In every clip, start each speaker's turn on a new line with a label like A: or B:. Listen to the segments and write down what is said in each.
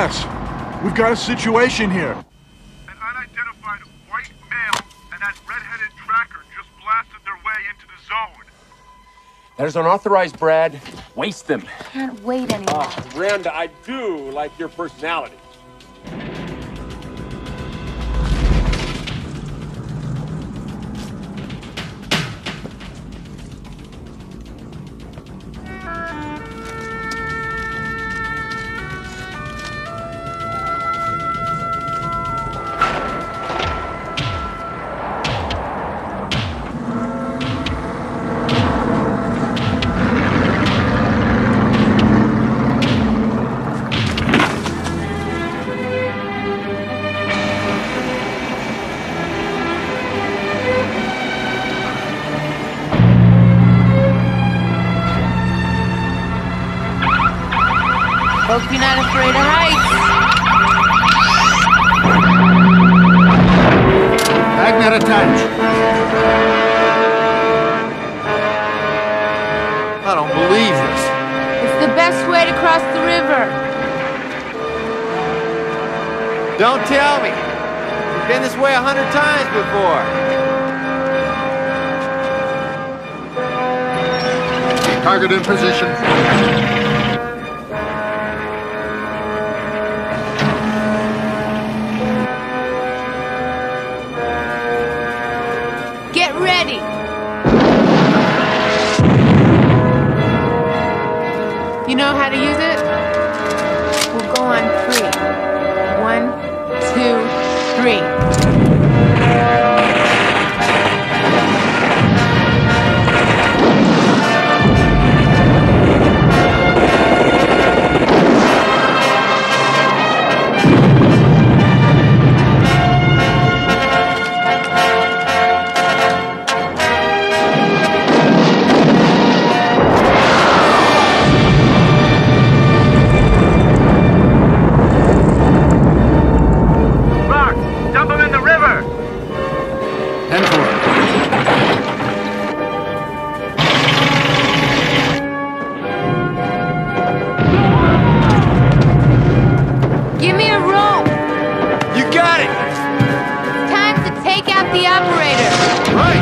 A: Rats, we've got a situation here.
B: An unidentified white male and that red-headed tracker just blasted their way into the zone.
C: There's unauthorized, Brad. Waste them.
D: Can't wait anymore.
C: Miranda, I do like your personality.
D: Hope you're not afraid of heights.
A: Magnet attached.
E: I don't believe this.
D: It's the best way to cross the river.
E: Don't tell me. You've been this way 100 times before.
A: Target in position.
D: Get ready. You know how to use it? We'll go on 3. 1, 2, 3. Give me a rope.
E: You got it!
D: Time to take out the operator.
E: Right!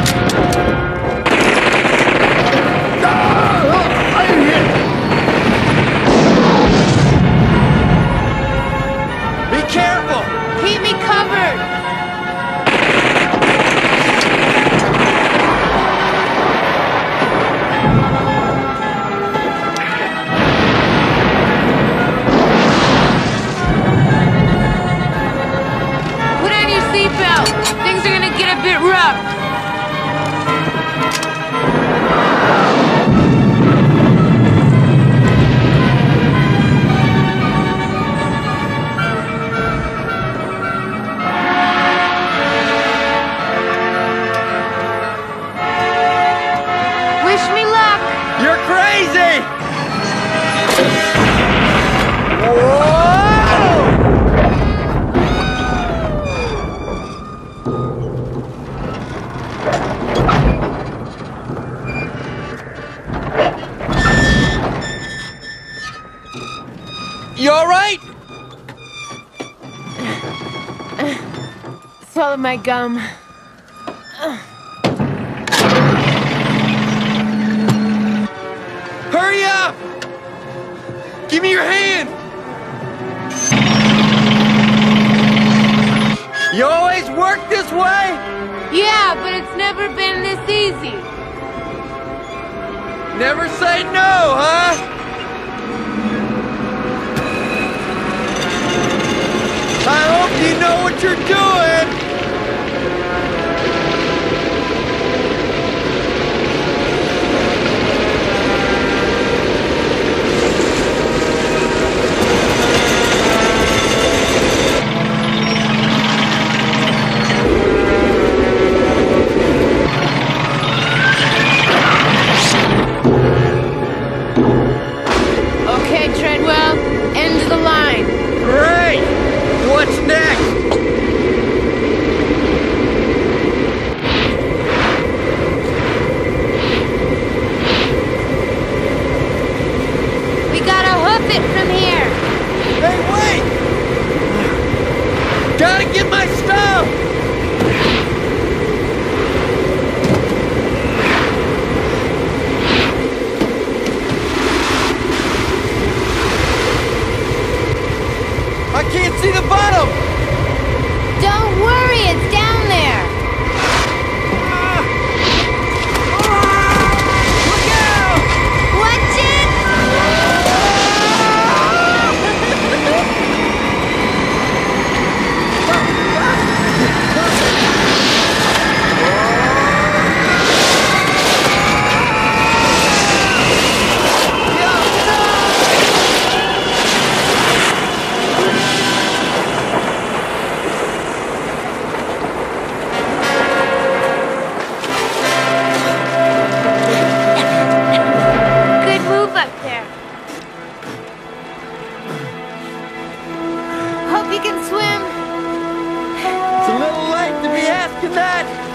A: I'm hit.
E: Be careful!
D: Keep me covered. Put on your seatbelt. Things are gonna get a bit rough. Wish me luck.
E: You're crazy! Whoa! You all right?
D: Swallow my gum.
E: Hurry up! Give me your hand! You always work this way?
D: Yeah, but it's never been this easy.
E: Never say no, huh? I hope you know what you're doing! can't see the bottom!
D: Don't worry, it's down there.
E: Look out!
D: Watch it! Good move up there. Hope you can swim.
E: It's a little late to be asking that.